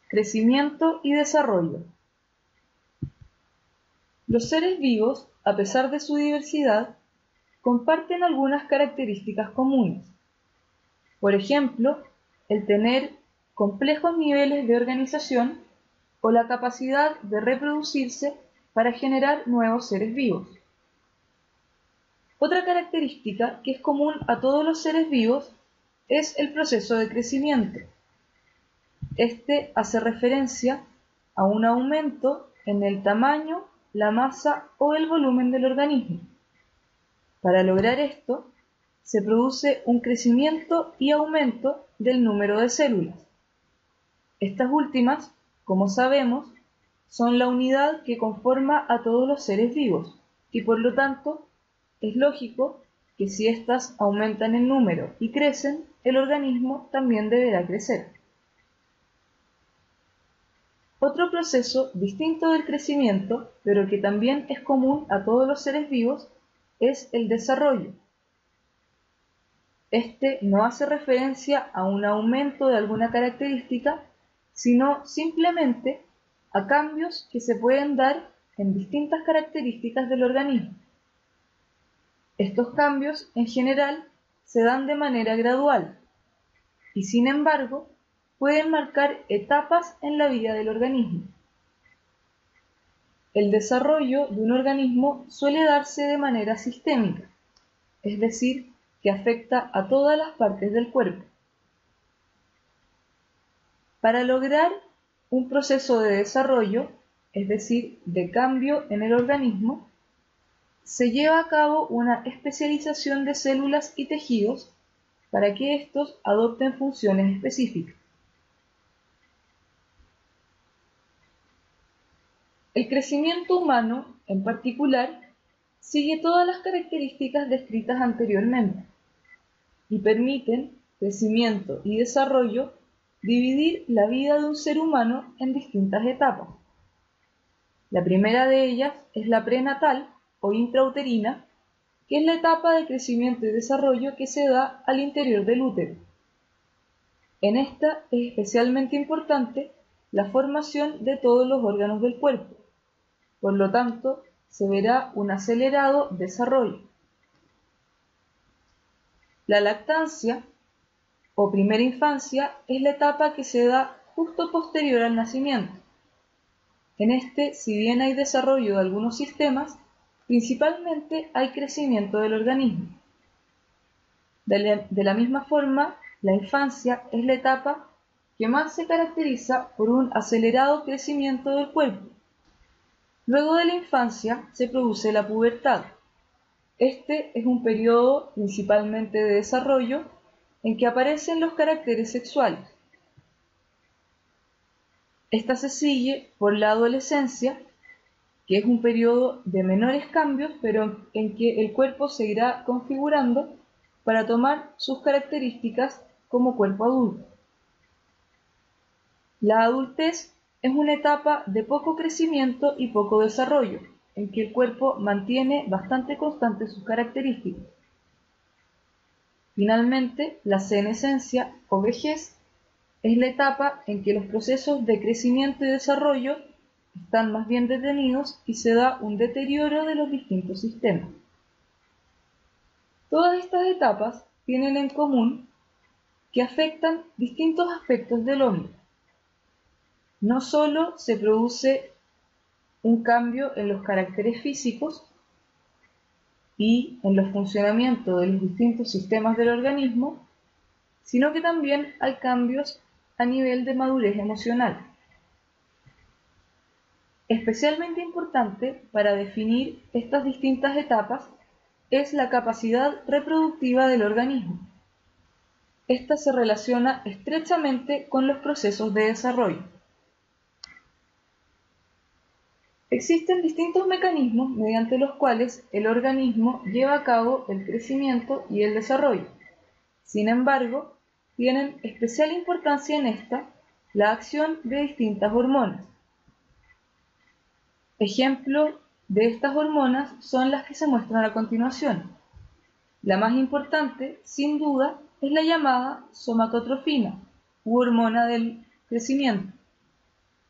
Crecimiento y desarrollo. Los seres vivos, a pesar de su diversidad, comparten algunas características comunes. Por ejemplo, el tener complejos niveles de organización o la capacidad de reproducirse para generar nuevos seres vivos. Otra característica que es común a todos los seres vivos es el proceso de crecimiento. Este hace referencia a un aumento en el tamaño, la masa o el volumen del organismo. Para lograr esto, se produce un crecimiento y aumento del número de células. Estas últimas, como sabemos, son la unidad que conforma a todos los seres vivos y por lo tanto es lógico que si éstas aumentan en número y crecen, el organismo también deberá crecer. Otro proceso distinto del crecimiento, pero que también es común a todos los seres vivos, es el desarrollo. Este no hace referencia a un aumento de alguna característica, sino simplemente a cambios que se pueden dar en distintas características del organismo. Estos cambios, en general, se dan de manera gradual y, sin embargo, pueden marcar etapas en la vida del organismo. El desarrollo de un organismo suele darse de manera sistémica, es decir, que afecta a todas las partes del cuerpo. Para lograr un proceso de desarrollo, es decir, de cambio en el organismo, se lleva a cabo una especialización de células y tejidos para que estos adopten funciones específicas. El crecimiento humano, en particular, sigue todas las características descritas anteriormente y permiten crecimiento y desarrollo dividir la vida de un ser humano en distintas etapas. La primera de ellas es la prenatal o intrauterina, que es la etapa de crecimiento y desarrollo que se da al interior del útero. En esta es especialmente importante la formación de todos los órganos del cuerpo. Por lo tanto, se verá un acelerado desarrollo. La lactancia o primera infancia es la etapa que se da justo posterior al nacimiento. En este, si bien hay desarrollo de algunos sistemas, principalmente hay crecimiento del organismo. De la misma forma, la infancia es la etapa que más se caracteriza por un acelerado crecimiento del cuerpo. Luego de la infancia se produce la pubertad. Este es un periodo principalmente de desarrollo en que aparecen los caracteres sexuales. Esta se sigue por la adolescencia, que es un periodo de menores cambios, pero en que el cuerpo se irá configurando para tomar sus características como cuerpo adulto. La adultez es una etapa de poco crecimiento y poco desarrollo, en que el cuerpo mantiene bastante constantes sus características. Finalmente, la senescencia o vejez es la etapa en que los procesos de crecimiento y desarrollo están más bien detenidos y se da un deterioro de los distintos sistemas. Todas estas etapas tienen en común que afectan distintos aspectos del hombre. No solo se produce un cambio en los caracteres físicos y en los funcionamientos de los distintos sistemas del organismo, sino que también hay cambios a nivel de madurez emocional. Especialmente importante para definir estas distintas etapas es la capacidad reproductiva del organismo. Esta se relaciona estrechamente con los procesos de desarrollo. Existen distintos mecanismos mediante los cuales el organismo lleva a cabo el crecimiento y el desarrollo. Sin embargo, tienen especial importancia en esta la acción de distintas hormonas. Ejemplo de estas hormonas son las que se muestran a continuación. La más importante, sin duda, es la llamada somatotrofina, u hormona del crecimiento.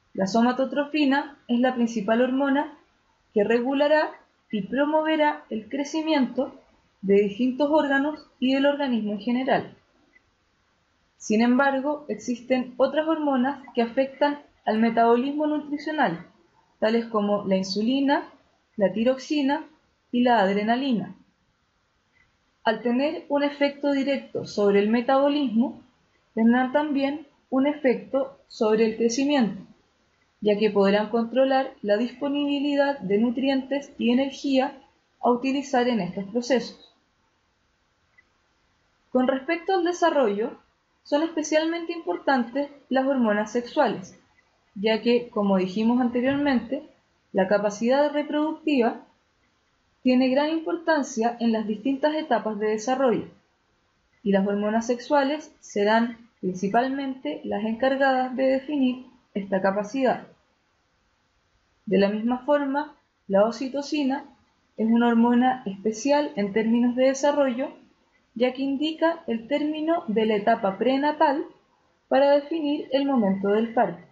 La somatotrofina es la principal hormona que regulará y promoverá el crecimiento de distintos órganos y del organismo en general. Sin embargo, existen otras hormonas que afectan al metabolismo nutricional, tales como la insulina, la tiroxina y la adrenalina. Al tener un efecto directo sobre el metabolismo, tendrán también un efecto sobre el crecimiento, ya que podrán controlar la disponibilidad de nutrientes y energía a utilizar en estos procesos. Con respecto al desarrollo, son especialmente importantes las hormonas sexuales, ya que, como dijimos anteriormente, la capacidad reproductiva tiene gran importancia en las distintas etapas de desarrollo, y las hormonas sexuales serán principalmente las encargadas de definir esta capacidad. De la misma forma, la oxitocina es una hormona especial en términos de desarrollo, ya que indica el término de la etapa prenatal para definir el momento del parto.